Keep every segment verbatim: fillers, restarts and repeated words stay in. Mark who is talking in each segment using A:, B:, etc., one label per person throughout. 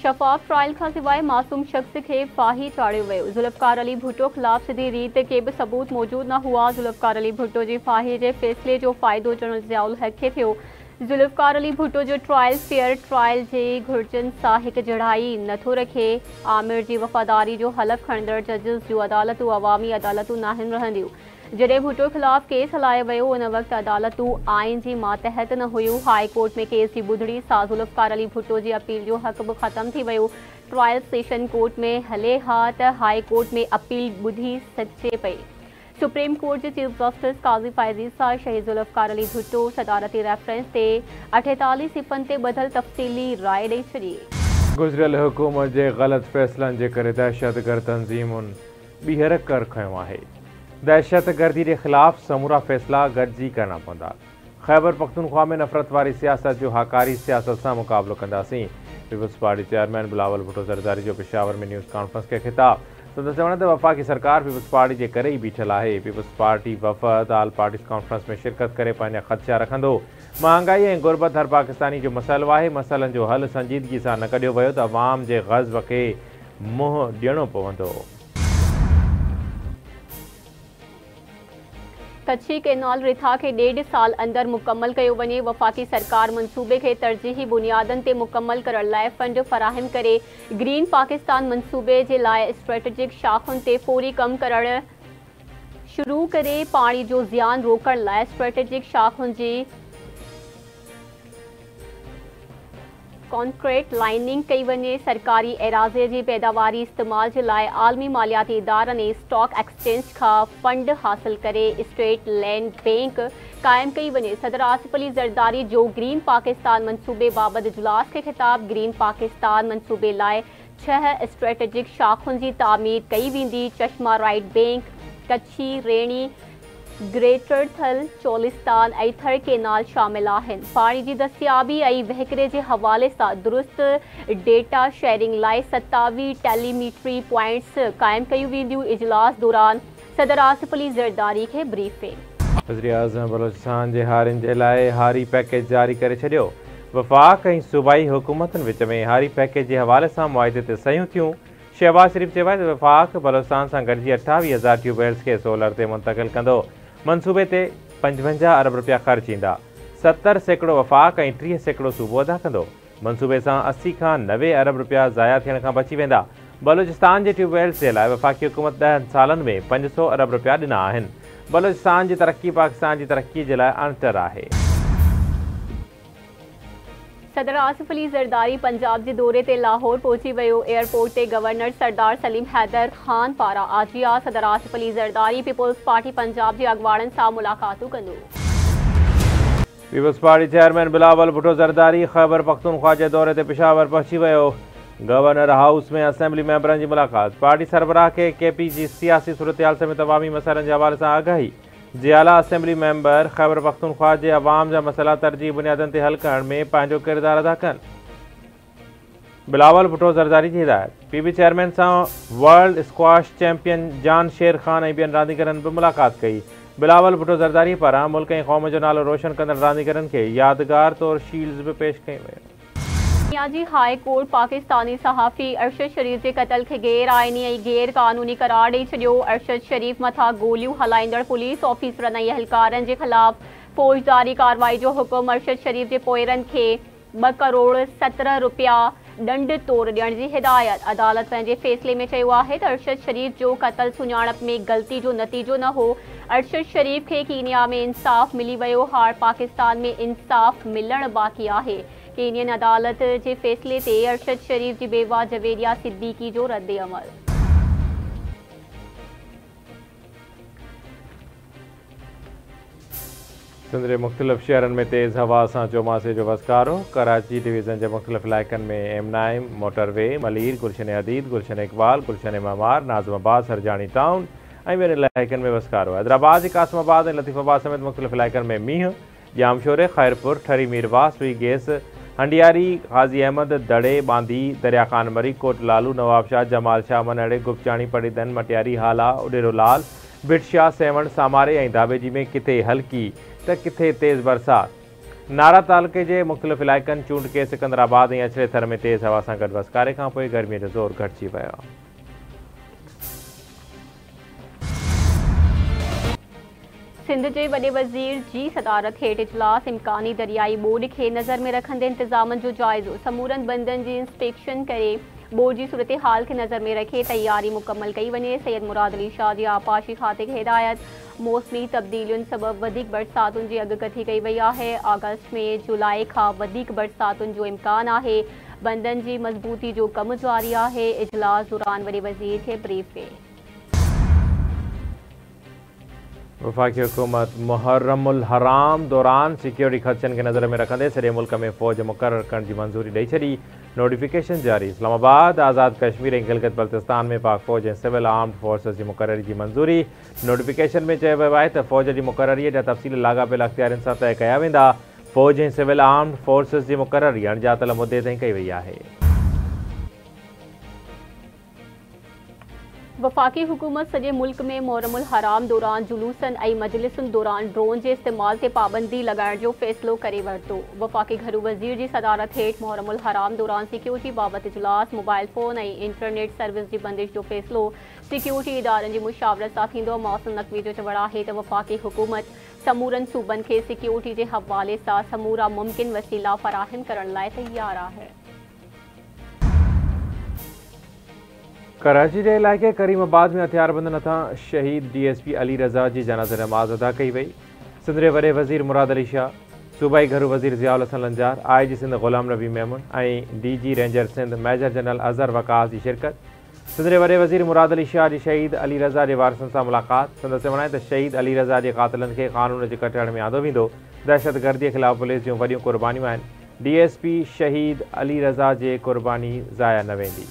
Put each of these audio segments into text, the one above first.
A: शफ़ाफ़ trial का सिवाय मासूम शख्स के फाही चाढ़ियो वियो। ज़ुल्फ़कार अली भुट्टो ख़िलाफ़ सिधी रीत के भी सबूत मौजूद न हुआ। ज़ुल्फ़कार अली भुट्टो जी फाही के फ़ैसिले जो फ़ाइदो जनरल ज़ियाउल हक़ खे थियो। ज़ुल्फ़कार अली भुट्टो जो ट्रायल फेयर ट्रायल जे घुर्जन सां हिक जड़ाई नथो रखे। आमिर जी वफ़ादारी जो हलफ़ खणंदड़ जजिस जो अदालतूं अवामी अदालतूं नाहिन रहंदियूं। जॾहिं भुट्टो ख़िलाफ़ केस हलायो वियो उन वक़्तु अदालतूं आइन जी मातहत न हुयूं। हाई कोर्ट में केस जी ॿुधणी सां ज़ुल्फ़कार अली भुट्टो जी अपील जो हक़ बि ख़त्म थी वियो। ट्रायल सेशन कोर्ट में हले हा त हाई कोर्ट में अपील ॿुधी सघिजे पई। सुप्रीम कोर्ट जे चीफ जस्टिस काज़ी फ़ाइज़ी सां शहीद ज़ुल्फ़कार अली भुट्टो सदारती रेफरेंस ते अठेतालीह सिफ़नि ते ॿधल तफ़सीली राय ॾेई छॾी।
B: गुज़िरियल हुकूमत जे ग़लत फ़ैसिलनि जे करे दहशतगर्द तंज़ीमुनि ॿीहर कर खंयो आहे। दहशतगर्दी के ख़िलाफ़ समूरा फ़ैसिला गॾिजी करना पवंदा। ख़ैबर पख्तूनख्वा में नफ़रत वारी सियासत जो हकारी सियासत से मुक़ाबलो कंदासीं। Peoples Party chairman Bilawal Bhutto Zardari जो पेशावर में न्यूज़ कॉन्फ्रेंस के खिताब संदसि चवण ते वफ़ाक़ी सरकार पीपल्स पार्टी के करे ही बीठल है। पीपल्स पार्टी वफ़द आल पार्टीज़ कॉन्फ्रेंस में शिरकत करे पंहिंजा ख़दशा रखंदो। महांगाई ऐं गुरबत हर पाकिस्तानी जो मसइलो आहे। मसइलनि जो हल संजीदगी सां न कढियो वियो त अवाम जे ग़ज़ब खे मुंहुं ॾियणो पवंदो।
A: कच्छी केनाल रिथा के डेढ़ साल अंदर मुकम्मल कयो वञे। वफ़ाक़ी सरकार मनसूबे के तरजीही बुनियादनि ते मुकम्मल करण लाइ फंड फराहम करे ग्रीन पाकिस्तान मनसूबे जे लाइ स्ट्रेटेजिक शाखुनि ते फौरी कम करण शुरू करे पाणी जो ज़ियान रोकण लाइ स्ट्रेटेजिक शाखुनि जी कॉन्क्रीट लाइनिंग कई वञे। सरकारी एराज़े जी पैदावारी इस्तेमाल जे लाइ आलमी मालियाती इदारनि ऐं स्टॉक एक्सचेंज खां फंड हासिल करे स्टेट लैंड बैंक कायम कई वञे। सदर आसिफ अली ज़रदारी जो ग्रीन पाकिस्तान मनसूबे बाबति इजलास के खिताब ग्रीन पाकिस्तान मनसूबे लाइ छह स्ट्रेटेजिक शाखुनि जी तामीर कई वेंदी। Chashma right bank, Kachhi, Rainee, greater Thal, Cholistan ऐं थर केनाल शामिल आहिनि। पाणी जी दस्तियाबी ऐं वहिकरे जे हवाले सां दुरुस्त डेटा शेयरिंग लाइ सतावीह टेलीमीट्री पॉइंट्स कायम कयूं वेंदियूं। इजलास दौरान सदर आसिफ अली ज़रदारी खे ब्रीफिंग।
B: वज़ीर-ए-आज़म बलोचिस्तान जे हारियुनि जे लाइ हारी पैकेज जारी करे छॾियो। वफ़ाक़ ऐं सूबाई हुकूमतुनि विच में हारी पैकेज जे हवाले सां मुआहिदे ते सयूं थियूं। शहबाज शरीफ़ चयो आहे त वफ़ाक़ बलोचिस्तान सां गॾिजी अठावीह हज़ार ट्यूबवेल्स खे सोलर ते मुंतक़िल कंदो। मनसूबे ते पंजवंजाह अरब रुपया ख़र्च ईंदा। सतरि सैकड़ो वफ़ाक़ ऐं टीह सैकड़ो सूबो अदा कंदो। मनसूबे सां असी खां नवे अरब रुपया ज़ाया थियण खां बची वेंदा। बलोचिस्तान जे ट्यूबवेल्स जे लाइ वफ़ाक़ी हुकूमत ॾहनि सालनि में पंज सौ अरब रुपया ॾिना आहिनि। बलोचिस्तान जी तरक्की पाकिस्तान जी तरक्की जे लाइ अणतर आहे।
A: सदर आसिफ अली ज़रदारी पंजाब जे दौरे ते लाहौर पहुची वियो। एयरपोर्ट ते गवर्नर सरदार सलीम हैदर ख़ान पारां आजिया सदर आसिफ अली ज़रदारी पीपल्स पार्टी पंजाब जे अॻवाननि सां मुलाक़ातूं कंदो।
B: Peoples Party chairman Bilawal Bhutto Zardari Khyber Pakhtunkhwa जे दौरे ते पेशावर पहुची वियो। गवर्नर हाउस में असेंबली मेंबरनि जी मुलाक़ात। पार्टी सरबराह खे के पी जी सियासी सूरतहाल समेत अवामी मसइलनि जे हवाले सां आगाही। जियाला असेंबली मेंबर ख़ैबर पख्तूनख्वा जे अवाम जा मसइला तरजीह बुनियादनि ते हल करण में पंहिंजो किरदारु अदा कनि। बिलावल भुट्टो ज़रदारी जी हिदायत। पीबी चेयरमैन सां world squash champion Jansher Khan ऐं ॿियनि रांदीगरनि बि मुलाक़ात कई। बिलावल भुट्टो ज़रदारी पारां मुल्क ऐं क़ौम जो नालो रोशन कंदड़ रांदीगरनि खे यादगार तौरु शील्ड्स बि पेश कयूं वयूं।
A: जी हाई कोर्ट पाकिस्तानी सहाफ़ी अरशद शरीफ़ जे क़त्ल खे गैर आइनी ऐं गैर कानूनी करार ॾेई छॾियो। अरशद शरीफ़ मथां गोलियूं हलाईंदड़ पुलिस ऑफिसरनि ऐं एहलकारनि जे ख़िलाफ़ फ़ौजदारी कार्रवाई जो हुकुम। अरशद शरीफ़ जे पोइरनि खे ॿ करोड़ सत्रहं रुपया ॾंड तौरु ॾियण जी हिदायत। अदालत पंहिंजे फ़ैसिले में चयो आहे त अरशद शरीफ़ जो क़त्ल सुञाणप में ग़लती जो नतीजो न हो। अरशद शरीफ़ खे कीनिया में इंसाफ़ मिली वियो। हाणे पाकिस्तान में इंसाफ़ मिलणु बाक़ी आहे। केनियन अदालत जे फ़ैसिले ते अरशद शरीफ़ जी बेवा जवेरिया सिद्दीकी जो रद्द अमल।
B: सिंध जे मुख़्तलिफ़ शहरनि में तेज़ हवा सां चौमासे जो वसकारो। कराची डिवीज़न जे मुख़्तलिफ़ इलाइक़नि में M nine, motorway, Malir, Gulshan Hadeed, Gulshan Iqbal, Gulshan Maymar, Nazimabad, Surjani town ऐं ॿियनि इलाइक़नि में वसकारो। हैदराबाद जे कासिमाबाद ऐं लतीफ़ाबाद समेत मुख़्तलिफ़ इलाइक़नि में मींहुं। जामशोरे, ख़ैरपुर, ठरी, मीरवा, सुई गेस, हंडियारी, गाज़ी अहमद, दड़े, बांदी, दरिया खान मरी, कोट लालू, नवाबशाह, जमाल शाह, मनहड़े, गुपचाणी, पड़ीदन, मटियारी, हाला, उडेरो लाल, भिटशाह, सेवण, सामारे ऐं दाबेजी में किथे हल्की त किथे तेज़ बरसात। नारा तालुके जे मुख़्तलिफ़ इलाइक़नि चूंड के सिकंदराबाद ऐं अछड़े थर में तेज़ हवा सां गॾु वसकारे खां पोइ गर्मीअ जो ज़ोर घटिजी वियो।
A: सिंध जे वॾे वज़ीर जी सदारत हेठि इजलास इम्कानी दरियाई ॿोॾि खे नज़र में रखंदे इंतज़ामनि जो जाइज़ो, समूरनि बंदनि जी इंस्पेक्शन करे ॿोॾि जी सूरत हाल खे नज़र में रखे तैयारी मुकमल कई वञे। सैयद मुराद अली शाह जी आपाशी खाते खे हिदायत। मौसमी तब्दीलियुनि सबबि वधीक बरसातुनि जी अॻकथी कई वई आहे। अगस्त में जुलाई खां वधीक बरसातुनि जो इम्कान आहे। बंदनि जी मज़बूती जो कमु जारी आहे। इजलास दौरान वॾे वज़ीर खे ब्रीफ कई।
B: वफ़ाक़ी हुकूमत मुहर्रमुल हराम दौरान सिक्योरिटी ख़दशनि खे नज़र में रखंदे सॼे मुल्क में फ़ौज मुक़ररु करण जी मंज़ूरी ॾेई छॾी। नोटिफिकेशन जारी। इस्लामाबाद आज़ाद कश्मीर ऐं गिलगित बल्तिस्तान में पाक फ़ौज ऐं सिविल आर्म्ड फोर्सिस जी मुक़ररी जी मंज़ूरी। नोटिफिकेशन में चयो वियो आहे त फ़ौज जी मुक़ररीअ जा तफ़सील लाॻापियल अख़्तियारनि सां तय कया वेंदा। फ़ौज ऐं सिविल आर्म्ड फोर्सिस जी मुक़ररी अणॼातल मुदे ताईं कई वई आहे।
A: वफ़ाक़ी हुकूमत सॼे मुल्क में मुहर्रमुल हराम दौरान जुलूसनि ऐं मजलिसुनि दौरान ड्रोन जे इस्तेमाल ते पाबंदी लॻाइण जो फ़ैसिलो करे वरितो। वफ़ाक़ी घरू वज़ीर जी सदारत हेठि मुहर्रमुल हराम दौरान सिक्योरिटी बाबति इजलास, मोबाइल फ़ोन ऐं इंटरनेट सर्विस जी बंदिश जो फ़ैसिलो सिक्योरिटी इदारनि जी मुशावरत सां थींदो। मौसम नक़वी जो चवणु आहे त वफ़ाक़ी हुकूमत समूरनि सूबनि खे सिक्योरिटी जे हवाले सां समूरा मुमकिन वसीला फ़राहम करण लाइ तयारु आहे।
B: कराची जे इलाइक़े करीमाबाद में हथियारबंदनि हथां शहीद D S P Ali Raza जी जनाज़े नमाज़ अदा कई वई। सिंध जे वॾे वज़ीर मुराद अली शाह, सूबाई घरू वज़ीर ज़ियाउल हसन लंजार, आई जी सिंध ग़ुलाम नबी मेमून ऐं D G ranger Sindh major general Azhar Waqas जी शिरकत। सिंध जे वॾे वज़ीर मुराद अली शाह जी शहीद अली रज़ा जे वारसनि सां मुलाक़ात। संदसि चवणु आहे त शहीद अली रज़ा जे क़ातिलनि खे क़ानून जे कटहड़ में आंदो वेंदो। दहशतगर्दीअ ख़िलाफ़ पुलिस जूं वॾियूं क़ुर्बानियूं आहिनि। डी एस पी शहीद अली रज़ा जे क़ुर्बानी ज़ाया न वेंदी।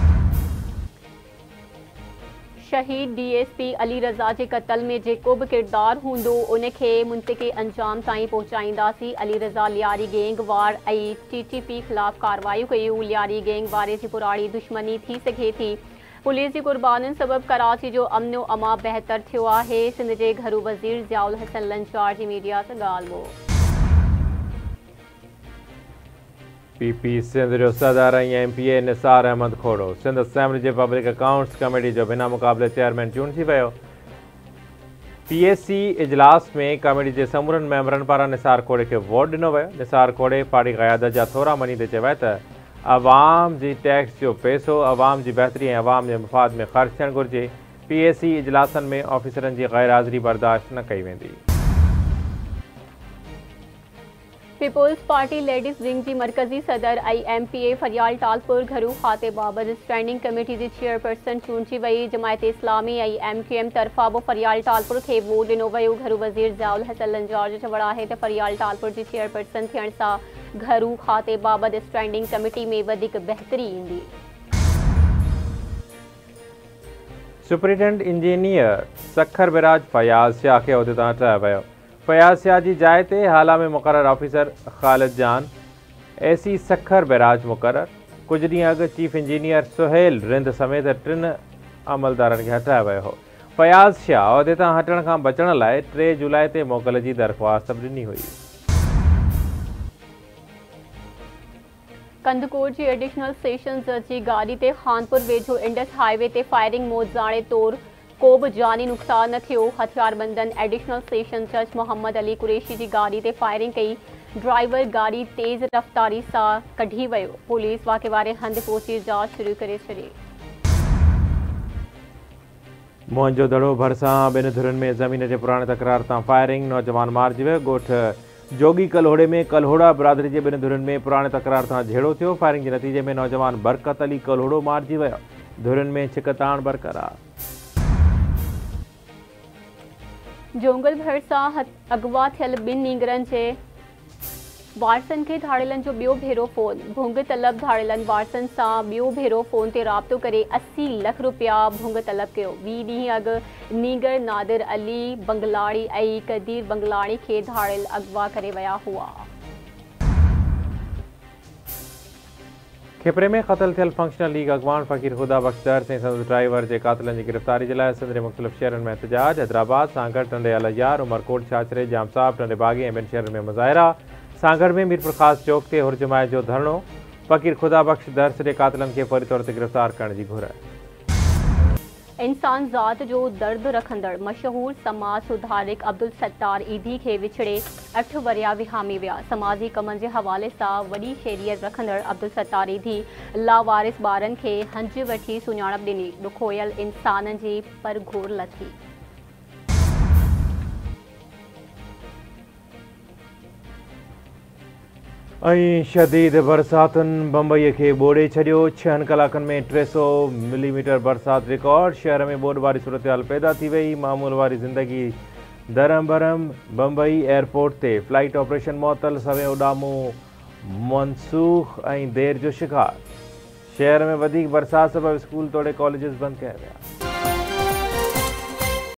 A: शहीद D S P Ali Raza जे क़त्ल में जेको बि किरदारु हूंदो उनखे मुंतक़ी अंजाम ताईं पहुचाईंदासीं। अली रज़ा लियारी गैंग वार ऐं टी टी पी ख़िलाफ़ कार्रवाई कयूं। लियारी गैंग वारे जी पुराणी दुश्मनी थी सघे थी। पुलिस जी कुर्बानियुनि सबबि कराची जो अमनो अमा बहितर थियो आहे। सिंध जे घरू वज़ीर ज़ियाउल हसन लंचार जी मीडिया सां ॻाल्हि ॿोल।
B: पी पी सिंध जो सदर ऐं M P A Nisar Ahmed Khuhro Sindh assembly जे पब्लिक अकाउंट्स कमेटी जो बिना मुक़ाबले चेयरमैन चूंडिजी वियो। पी एस सी इजलास में कमेटी जे समूरनि मेंबरनि पारां निसार खोड़े खे वोट ॾिनो वियो। निसार खोड़े पार्टी क़यादत जा थोरा मञींदे चयो आहे त अवाम जी टैक्स जो पैसो अवाम जी बहितरी ऐं अवाम जे मुफ़ाद में ख़र्च थियणु घुरिजे। पी एस सी इजलासनि में ऑफिसरनि जी गैर हाज़िरी बर्दाश्त न कई वेंदी।
A: पीपुल्स पार्टी लेडीज़ विंग जी मरकज़ी सदर ऐं M P A Faryal Talpur घरू खाते बाबति स्टैंडिंग कमेटी जी चेयरपर्सन चूंडिजी वई। जमायत इस्लामी ऐं एम क्यू एम तरफ़ां बि फरियाल टालपुर खे वोट ॾिनो वियो। घरू वज़ीर ज़ियाउल हसन लंजार जो चवणु आहे त फरियाल टालपुर जी चेयरपर्सन थियण सां घरू खाते बाबति स्टैंडिंग कमेटी में वधीक बहितरी ईंदी।
B: Superintendent engineer Sukkur barrage Fayyaz Shah खे उहिदे तां हटायो वियो। फयाज़ शाह जी जाइ ते हाल में मुक़रर ऑफिसर ख़ालिद जान ए सी सखर बिराज मुक़रर। कुझु ॾींहं अॻु चीफ इंजीनियर सुहेल रिंद समेत टिनि अमलदारनि खे हटायो वियो हो। फयाज़ शाह उहिदे तां हटण खां बचण लाइ टे जुलाई ते मोकल जी दरख़्वास्त ॾिनी हुई।
A: कंदकोट जी एडिशनल सेशन जज जी गाॾी ते खानपुर वेझो इंडस हाईवे ते फायरिंग मौज़ाणे तौरु को बि जानी नुक़सान न थियो। हथियारबंदनि एडिशनल सेशन जज मोहम्मद अली कुरैशी जी गाॾी ते फायरिंग कई। ड्राइवर गाॾी तेज़ रफ़्तारी सां कढी वियो। पुलिस वाक़े वारे हंधि पहुची जांच शुरू करे छॾी।
B: मोहन जो दड़ो भरिसां ॿिनि धुरनि में ज़मीन जे पुराणे तकरार तां फायरिंग, नौजवान मारिजी वियो। ॻोठ जोगी कल्होड़े में कल्होड़ा बिरादरी जे ॿिनि धुरनि में पुराणे तकरार तां झेड़ो थियो। फायरिंग जे नतीजे में नौजवान बरकत अली कल्होड़ो मारिजी वियो। धुरनि में छिकताण बरक़रार।
A: जोंगल भरिसां अगवा थियल ॿिनि नींगरनि जे वारसनि खे धाड़ेलनि जो ॿियो भेरो फ़ोन। भुंग तलब धाड़ेलनि वारसनि सां ॿियो भेरो फ़ोन ते राब्तो करे असी लख रुपया भुंग तलब कयो। ॿी ॾींहुं अॻु नींगर नादिर अली बंगलाणी ऐं कदीर बंगलाणी खे धाड़ेल अगवा करे विया हुआ।
B: खिपरे में क़तल थियल फंक्शनल लीग अॻवान फ़कीर ख़ुदा बख़्तर ऐं संदसि ड्राइवर जे क़ातिलनि जी गिरफ़्तारी जे लाइ सिंध जे मुख़्तलिफ़ शहरनि में एहतजाज। हैदराबाद, सांगड़, टंडे अलैयार, उमरकोट, छाछरे, जामसाब, टंडे बागी ऐं ॿियनि शहरनि में मुज़ाहिरा। सांगड़ में मीर प्रकाश चौक ते हुरजमाए जो धरणो। फ़कीर खुदा बख्श दर्स जे कातिलनि खे फौरी तौर ते गिरफ़्तार करण जी घुर।
A: इंसान ज़ात जो दर्द रखंदड़ मशहूर समाज सुधारिक अब्दुल सत्तार ईदी खे विछड़े अठ वरिया विहामी विया। समाजी कमनि जे हवाले सां वॾी शहरियत रखंदड़ अब्दुल सत्तार ईदी लावारिस ॿारनि खे हंज वठी सुञाणप ॾिनी। ॾुखोयल इंसाननि जी परघोर लथी।
B: शदीद बरसातुनि बम्बई के ॿोड़े छॾियो। छहनि कलाकनि में टे सौ मिलीमीटर बरसात रिकॉर्ड। शहर में ॿोॾ वारी सूरत हाल पैदा थी वई। मामूल वारी ज़िंदगी दरम बरम। बम्बई एयरपोर्ट ते फ्लाइट ऑपरेशन मुअतल। सवें उॾामूं मनसूख ऐं देर जो शिकार। शहर में वधीक बरसात सबबि स्कूल तोड़े कॉलेजिस बंदि कया विया।